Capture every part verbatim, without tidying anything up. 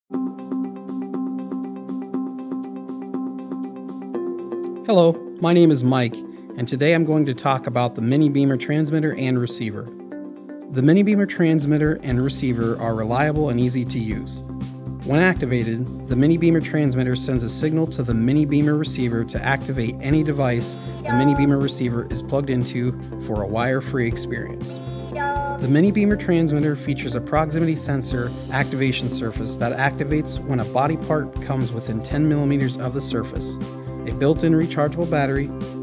Hello, my name is Mike, and today I'm going to talk about the Mini Beamer transmitter and receiver. The Mini Beamer transmitter and receiver are reliable and easy to use. When activated, the Mini Beamer transmitter sends a signal to the Mini Beamer receiver to activate any device the Mini Beamer receiver is plugged into for a wire-free experience. The Mini Beamer transmitter features a proximity sensor activation surface that activates when a body part comes within ten millimeters of the surface, a built-in rechargeable battery,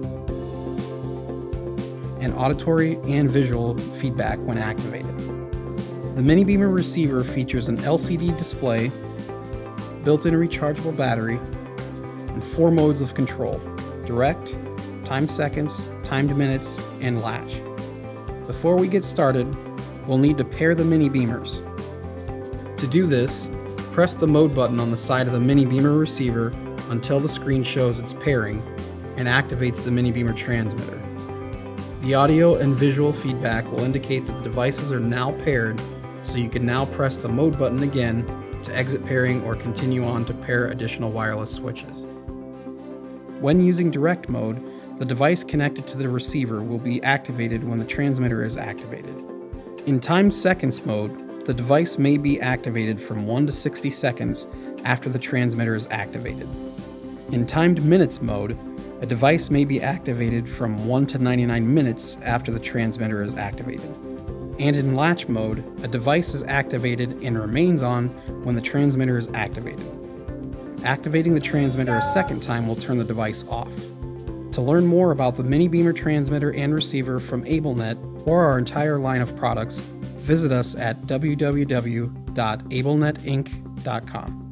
and auditory and visual feedback when activated. The Mini Beamer receiver features an L C D display, built-in rechargeable battery, and four modes of control: direct, timed seconds, timed minutes, and latch. Before we get started, we'll need to pair the Mini Beamers. To do this, press the mode button on the side of the Mini Beamer receiver until the screen shows its pairing and activates the Mini Beamer transmitter. The audio and visual feedback will indicate that the devices are now paired, so you can now press the mode button again to exit pairing or continue on to pair additional wireless switches. When using direct mode, the device connected to the receiver will be activated when the transmitter is activated. In timed seconds mode, the device may be activated from one to sixty seconds after the transmitter is activated. In timed minutes mode, a device may be activated from one to ninety-nine minutes after the transmitter is activated. And in latch mode, a device is activated and remains on when the transmitter is activated. Activating the transmitter a second time will turn the device off. To learn more about the Mini Beamer transmitter and receiver from AbleNet or our entire line of products, visit us at w w w dot able net inc dot com.